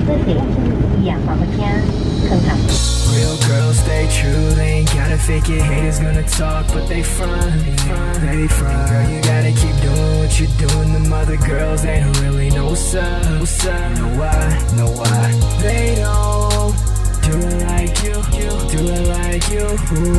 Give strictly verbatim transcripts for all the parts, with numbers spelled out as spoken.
Real girls stay true, they ain't gotta fake it. Haters gonna talk, but they front, they front. Girl, you gotta keep doing what you're doing. Them other girls, they don't really know what's up, what's up. Know why, know why they don't do it like you, do it like you.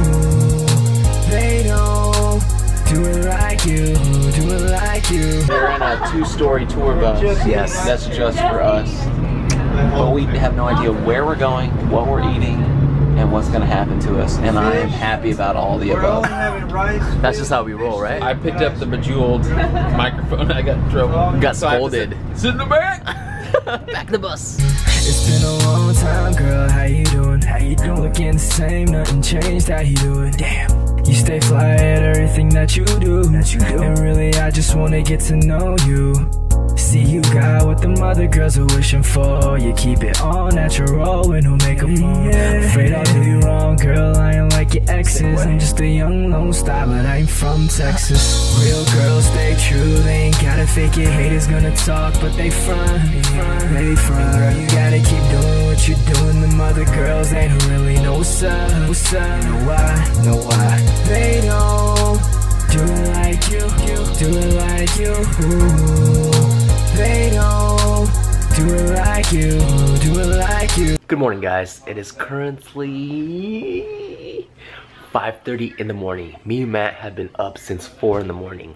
They don't do it like you, do it like you. We're in a two-story tour bus. Yes. That's just for us. But we have no idea where we're going, what we're eating, and what's gonna happen to us. And I am happy about all the above. That's just how we roll, right? I picked up the bejeweled microphone. I got in trouble. Got So I have to scolded. Sit, sit in the back. Back the bus. It's been a long time, girl, how you doing? How you doing? Looking the same, nothing changed, how you doing? Damn, you stay fly at everything that you do, that you do. And really, I just wanna get to know you. See, you got what them other girls are wishing for. You keep it all natural with no makeup on. Afraid I'll do you wrong, girl, I ain't like your exes. I'm just a young lone star, but I ain't from Texas. Real girls stay true, they ain't gotta fake it. Haters gonna talk, but they front, they front. Girl, you gotta keep doing what you're doing. Them other girls, they don't really know what's up, what's up. Know why, know why they don't do it like you, do it like you. They don't do it like you, do it like you. Good morning, guys. It is currently five thirty in the morning. Me and Matt have been up since four in the morning.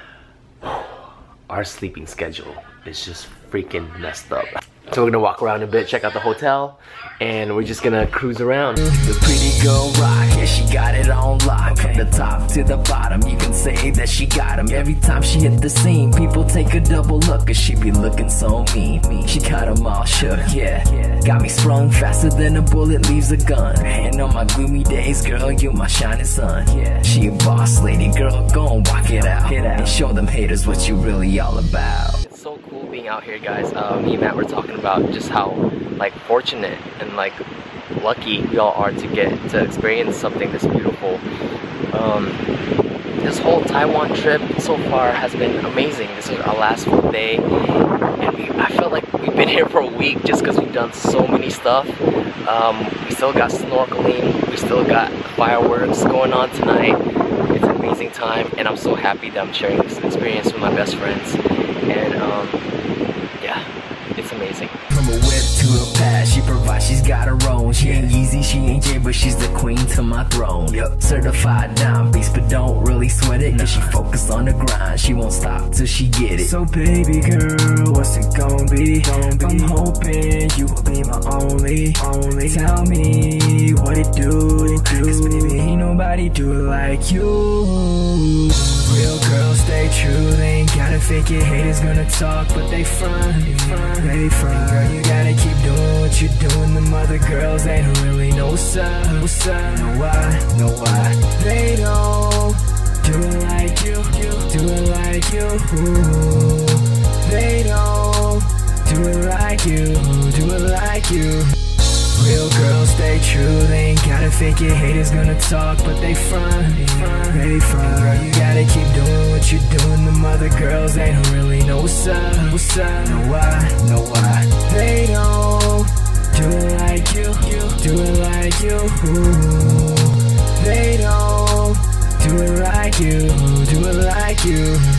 Our sleeping schedule is just freaking messed up. So we're gonna walk around a bit, check out the hotel, and we're just gonna cruise around. The pretty girl rock, yeah, she got it on lock. From the top to the bottom, you can say that she got him. Every time she hit the scene, people take a double look, cause she be looking so mean. She got them all shook, yeah. Got me sprung faster than a bullet leaves a gun. And on my gloomy days, girl, you my shining sun. Yeah, she a boss lady, girl, go and walk it out. And show them haters what you really all about. It's so cool being out here, guys. Uh, me and Matt were talking about just how like fortunate and like lucky we all are to get to experience something this beautiful. Um, this whole Taiwan trip so far has been amazing. This is our last full day, and we, I feel like we've been here for a week just because we've done so many stuff. Um, we still got snorkeling, we still got fireworks going on tonight. It's an amazing time, and I'm so happy that I'm sharing this experience with my best friends. And um, yeah, it's amazing. From a whip to a pad, she provides, she's got her own. She ain't Yeezy, she ain't Jay, but she's the queen to my throne. Yep. Certified down beast, but don't really sweat it, cause she focused on the grind, she won't stop till she get it. So baby girl, what's it gon' be? Gon' be? I'm hoping you will be my only, only. Tell me what it do, it do. Cause baby, ain't nobody do it like you. Real girls stay true, they ain't gotta fake it. Haters gonna talk, but they front, they front. Girl, you gotta keep doing what you're doing. Them other girls, they don't really know what's up, what's up. Know why, know why they don't do it like you, do it like you. They don't do it like you, do it like you. Real girls stay true, they ain't gotta fake it. Haters gonna talk, but they front, they front. Girl, you gotta keep doing what you're doing. Them other girls, they don't really know what's up, what's up. Know why, know why they don't do it like you, do it like you. They don't do it like you, do it like you.